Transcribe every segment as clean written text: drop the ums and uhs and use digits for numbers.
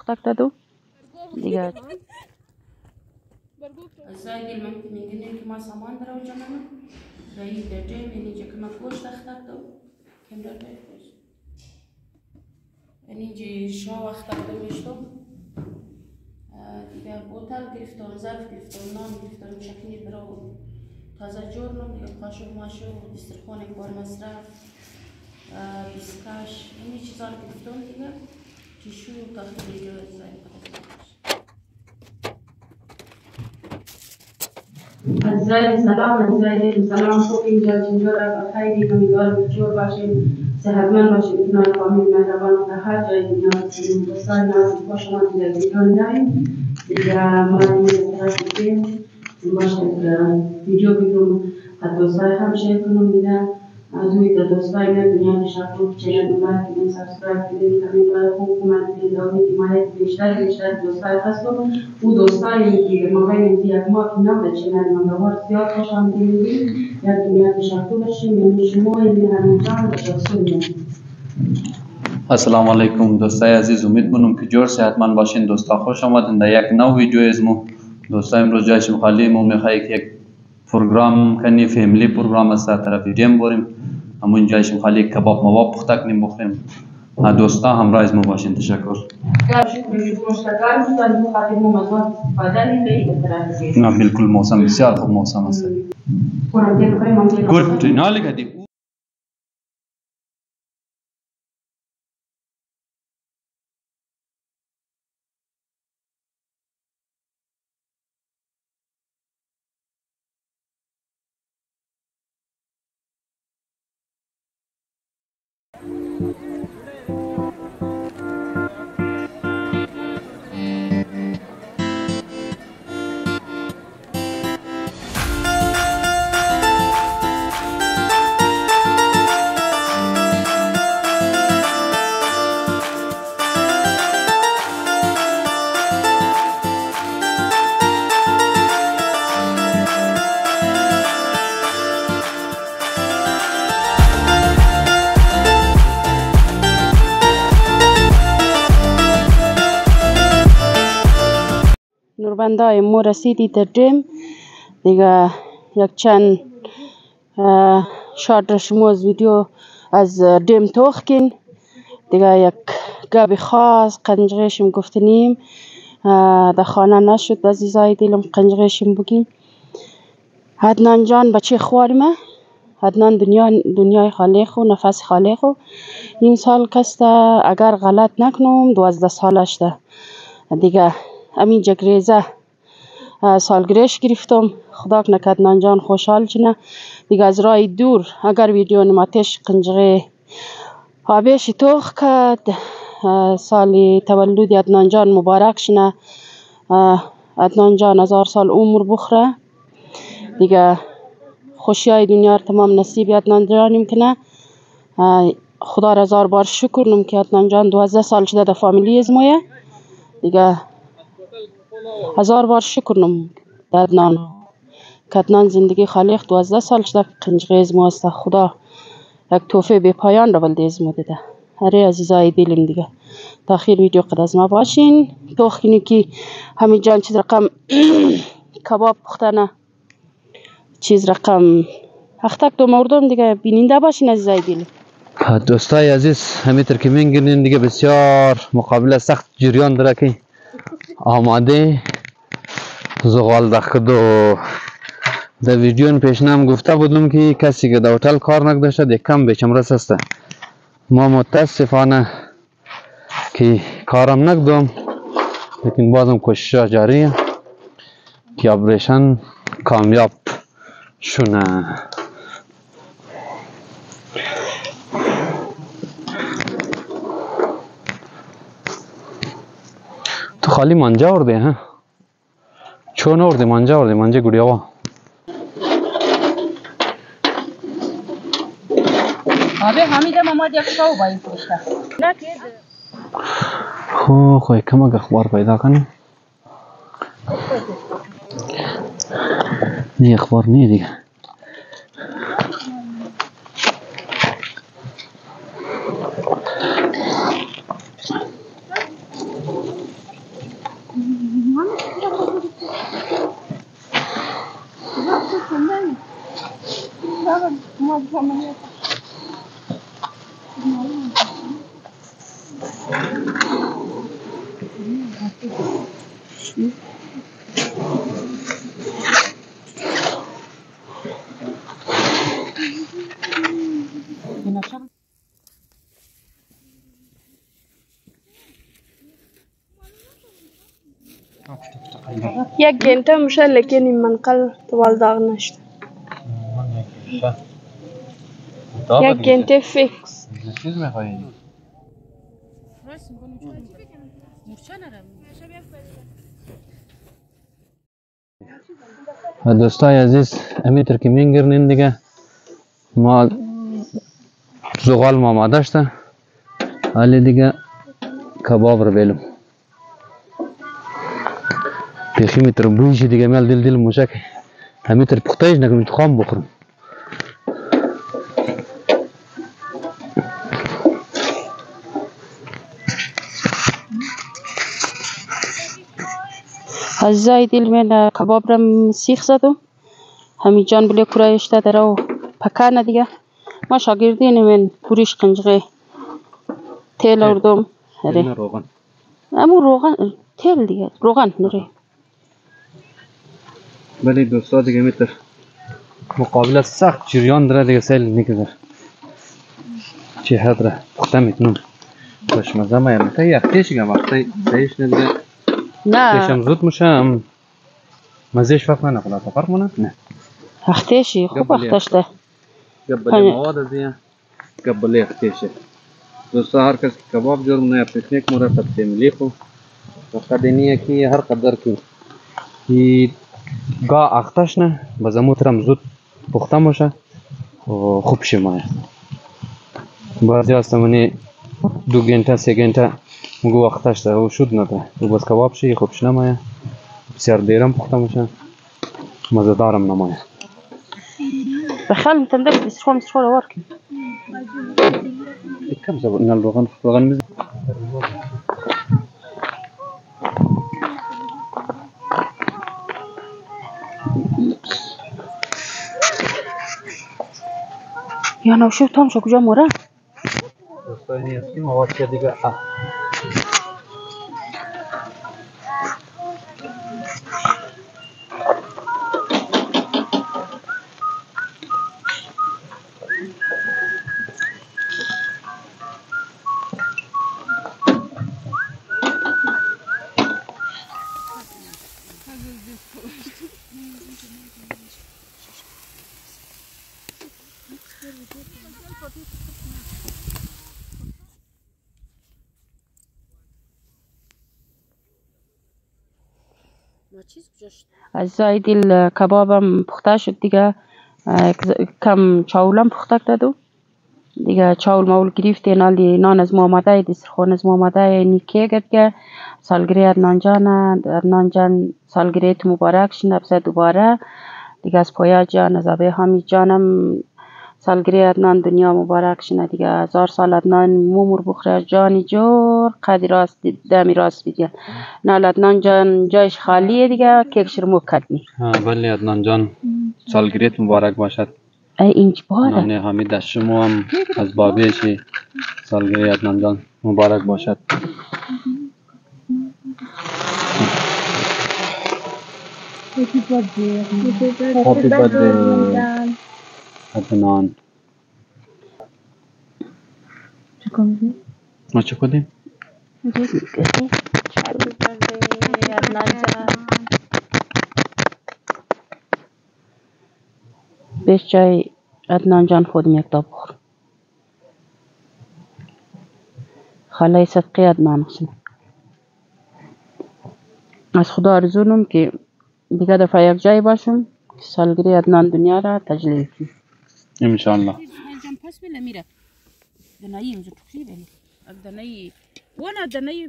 پختک دادو دیگه. الزايد ممكن يجيني كما سامان درو جمعنا رأي درجة مني جا كما كوش تختك دو كم درجة كوش يعني جي شو اختك دو مشتو دیگه بوتل گرفتم ظرف گرفتم نان گرفتم شکلی برو تازه جورنم دیگه قاشق ماشو دسترخوان یک بار مصرف بیسکاش اینی چیزا رو گرفتم دیگه تیشو تاخت دیگه زاید عزیزای سلام عزیزای سلام خوب اینجا چنجور بخیری امیدوارم جور باشین صحتمند باشین کنار فامیل مهربان در هر جای دنیا هستین دوستان نازی با شما دیگر ویدیو نداریم دیگر ما دیگر باشید ویدیو بگم از دوستای هم شیر کنم دیگر از اوی دوستای من دنیا نشاطو چنل نمار کنین سابسکرایب کنین کامنت برای خوب کامنت کنین داومی حمایت بیشتر دوستای هستم او دوستایی که ما بین یک ماه که نبود چنل من دوباره زیاد خوشم دیدیم یک دنیا نشاطو باشیم یعنی شما یعنی همین جان باشیم. السلام علیکم دوستای عزیز، امید کنم که جور صحتمند باشین. دوستا خوش آمدین در یک نو ویدیو از مو. دوستا امروز جایشم خالی مو میخوایی که یک پروگرام کنی فیملی پروگرام است طرف جیم بریم همون جایشم خالی کباب مواب پخته کنیم بخوریم. دوستا همراه از مو باشین. تشکر. نه بالکل موسم بسیار خوب موسم است. گود ناله کدی نوربندای مو رسیدی در جیم دیگه یک چند شارت شما از ویدیو از جیم توخ کن دیگه. یک گاب خاص قنجرشم گفتنیم در خانه نشد عزیزای دلم قنجرشم بگیم. عدنان جان بچه خوارمه. عدنان دنیای خالق و نفس خالق و این سال کسته اگر غلط نکنم 12 سالش ده دیگه. امین جگریزه سالگرهش گرفتم. خدا کنه که عدنان جان خوشحال چنه دیگه. از راه دور اگر ویدیو نماتش قنجره آبیش توخ کرد. سال تولد عدنان جان مبارک شنه. عدنان جان 1000 سال عمر بخوره دیگه. خوشی های دنیا تمام نصیب عدنان جانم کنه. خدا را 1000 بار شکر نم که عدنان جان 12 سال شده در فامیلی از مویه دیگه. 1000 بار شکر نم عدنان که عدنان زندگی خالق 12 سال شده قنجره از مو است. خدا یک توفه بی پایان را ولده از مو داده. اره عزیزای دلم دیگه تا آخر ویدیو قد از ما باشین. توخ کنی که همین جان چیز رقم کباب پختنه چیز رقم اختک دو مردم دیگه بیننده باشین عزیزای دلم. دوستای عزیز همینطور که می‌بینید دیگه بسیار مقابل سخت جریان داره که آماده زغال دخد و در ویدیو پیشنم گفته بودم که کسی که در هتل کار نکداشته یک کم بیچمرس است. ما متاسفانه که کارم نکدم لیکن بازم کوشش جاریه که آپریشن کامیاب شونه. تو خالی منجا ورده ها چون ورده منجا گوڑیا وا آبه حمیده ماما یک شو باید پشته خوی کمک اخبار پیدا کنیم. نه اخبار نیه دیگه. یک گنته میشه لیکن این منقل طوال داغ نشده. یک گنته فیکس. چیز میخوایی؟ دوستای عزیز امیتر که میگرنین دیگه ما زغال ما آماده شده حالی دیگه کباب رو بیلم پیخی میتر بویشی دیگه میل دل موشک همیتر پختایش نکنم تو خام بخورم عزیزای دل من کباب را سیخ زدم همی جان بلی کرایشته داره و پکانه دیگه ما شاگردین من پوریش قنجقه تیل آوردم روغن امو روغن تیل دیگه روغن نره ولی دوستا دیگه میتر مقابل سخت جریان داره دیگه سیل میکشه چه حد را پخته میتونم خوشمزه ما یعنی تا یختیش گم وقتی سیش ندیگه نه تیشم زود میشه مزیش فرق نکنه فرق مونه؟ نه اختیشی خوب اختشته قبل مواد ازیه قبل اختیشه دوستا هر کس کباب جور منه یا پیکنیک مره تقسیم لیخو وقت دینیه که هر قدر که گاه اختش نه بزموترم زود پخته باشه و خوب شمایه بعضی هستمانی 2 گنته 3 گنته مگو اختش ده و شد نده و بس کباب شی خوبش نمایه بسیار دیرم پخته باشه مزه دارم نمایه بخل متندف بسخوام سخوره وارکن کم زبط نال روغن میزه یا نوشو تام شو کجا موره دوستای نیستی مواد که دیگه عزیزای دل کبابم پخته شد دیگه کم چاولم پخته کردم دیگه چاول مول گرفته نان از ما آمده دسترخوان از ما آمده نیکه گرد که سالگری ادنان جان سالگریت مبارک شنه بسه دوباره دیگه از پایا جان از ابه همی جانم سالگری ادنان دنیا مبارک شنه دیگه 1000 سال ادنان مومور بخوره جانی جور قدی راست دمی راست بیدین نال ادنان جان جایش خالیه دیگه کیک شرمو کردنی بله ادنان جان سالگریت مبارک باشد ای اینج باره نانه حمید از شما هم از بابیشی سالگری ادنان جان مبارک باشد Happy birthday. Happy birthday ادنان ما چه کدیم؟ بیش جای ادنان جان خودم یک تا بخور خاله صدقی ادنان خشم از خدا آرزونم که دیگه دفعه یک جای باشم سالگری ادنان دنیا را تجلیل کنم انشالله پس بله میره دنایی اینجا تکری بله دنایی وانا دنایی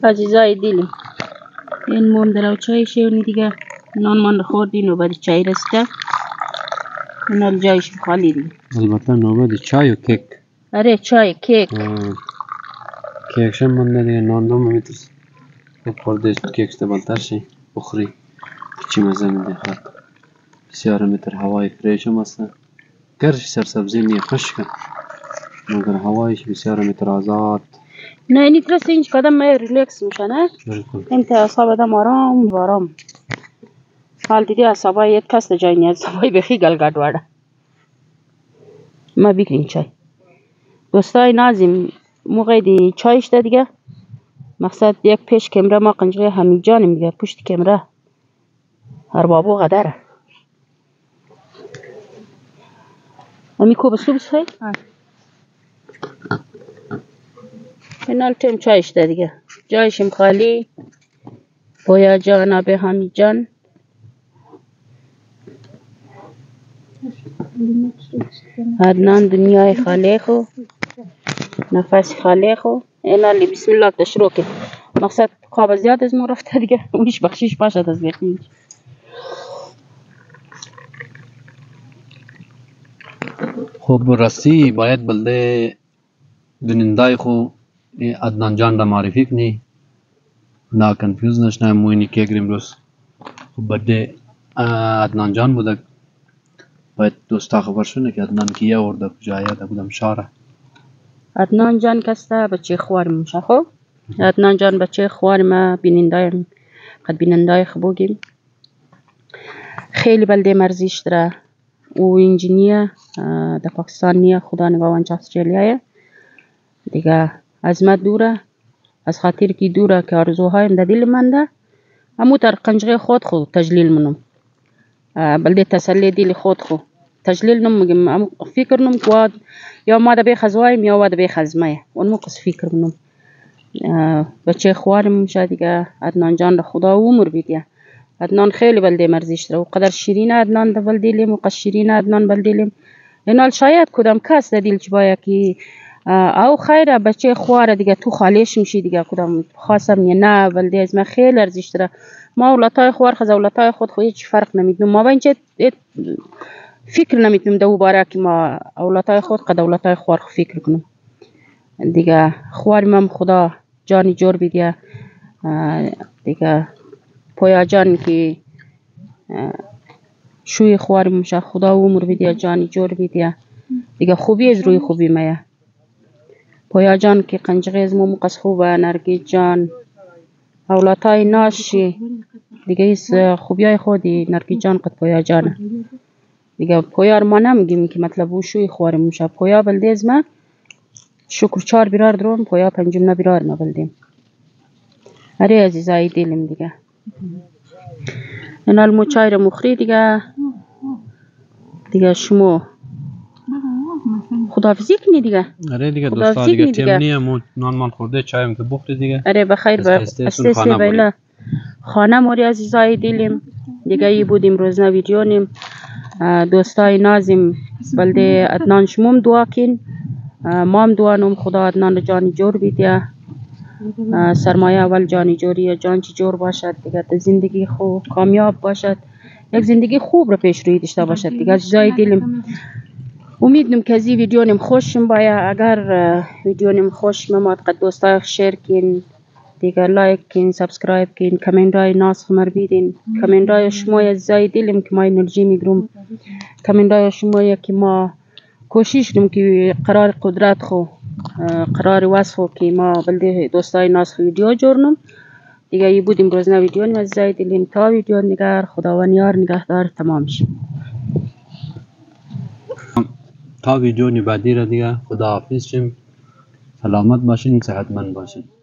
عزیزای دلم این موم در چای شیونی دیگه نان من خوردین و بعد چای رسیده اینا جایش خالی دیگه. البته نوبت چای و کیک. آره چای کیک. کیک شم من دیگه نان میترس خورده کیک بالتر شی بخوری چی مزه میده خود بسیار میتر هوای فریش هم هست گرچه سرسبزی نیه خشکه مگر هوایش بسیار میتر آزاد. نه اینی ترس اینج کدام مای ریلکس میشه نه؟ بالکل. انت اعصاب آدم آرام حال دیدی اعصابای یک کس جای نیست اعصابای بخی گلگرد وارده ما بگیریم چای دوستای نازیم موقع دی چایش ده دیگه مقصد یک پیش کمره ما قنجره حمید جانم دیگه پشت کمره هر بابو غدره امی کو بسو بسخی؟ اینال تیم چایش ده دیگه جایشم خالی پویا جان آبه حمید جان عدنان دنیای خالی خو نفس خالی خو اینالی بسم الله تشروع که مقصد خواب زیاد از ما رفته دیگه اونیش بخشیش باشد از بیخنیش. خب راستی باید بلده بینندای خو عدنان جان را معرفی کنی نا کنفیوز نشنه موینی که اگریم روز خب بده عدنان جان بوده باید دوستا خبر شونه که عدنان کیه ورده کجایه ده بودم شاره. عدنان جان کسته بچه خوارم میشه خب عدنان جان بچه خوارم بینندایم قد بینندای خبوگیم خیلی بلده مرزیش داره او انجینیه در پاکستان نیه خدا نگوانچ استرالیایه دیگه از ما دوره از خاطر که دوره که آرزوهایم در دل من ده همو تر قنجره خود تجلیل منم بلده تسلی دل خود تجلیل نم مگم فکر نم که یا ما ده بخزوایم یا واد بخزمایه اون موقع فکر منم بچه خوارم میشه دیگه عدنان جان را خدا عمر بیده عدنان خیلی بلده مرزیش داره و قدر شیرین عدنان ده بلدیلیم و قدر شیرین عدنان بلدیلیم اینال شاید کدام کس ده دیل چی باید که او خیره بچه خواره دیگه تو خالیش میشی دیگه کدام خواستم نه بلده از من خیلی ارزش داره ما اولادای خوار خز اولادای خود هیچ فرق نمیدونم ما بینچه فکر نمیتونم دو باره که ما اولادای خود قد اولادای خوار فکر کنم دیگه خوارم هم خدا جانی جور بیده دیگه پویا جان که شوی خوارم میشه خدا عمر بیده جانی جور بیده دیگه خوبی از روی خوبی مایه پویا جان که قنجقه از مو مقص خوبه نرگیز جان اولادای ناشی دیگه ایس خوبی های خودی نرگیز جان قد پویا جانه دیگه پویا رو ما نمیگیم که مطلب او شوی خوارم میشه پویا بلده از ما شکر 4 بیرار درون پویا 5 بیرار نبلدیم اره عزیزای دلم دیگه اینال مو چای رو مخری دیگه شما خداحافظی کنی دیگه اره دیگه دوستا دیگه تیم نیه مو نان مان خورده چایم که بخوری دیگه اره بخیر استیسی بیلا خانه موری عزیزای دلم دیگه ای بودیم روزنا ویدیو نیم دوستای نازم بلده عدنان شموم دعا کن ما هم دعا نم خدا عدنان جانی جور بیده سرمایه اول جانی جوریه جان چی جور باشد دیگه زندگی خوب کامیاب باشد یک زندگی خوب رو پیش روی داشته باشد دیگه عزیزای دلم امیدم که از این ویدیو نم خوشم باید اگر ویدیو نم خوش مماد قد دوستای شیر کن دیگه لایک کن سابسکرایب کن کامنت های ناس خمر بیدین کامنت های شما عزیزای دلم که ما انرژی میگیرم کامنت های شما که ما کوشش کنم که قرار قدرت خو قرار وصف خو که ما بلده دوستای ناس ویدیو جورنم دیگه ای بودیم روزنا ویدیو نم عزیزای دلم تا ویدیو نگر خداوند یار نگهدار تمام شد تا ویدیو بعدی را دیگه خداحافظ شیم سلامت باشین صحتمند باشین.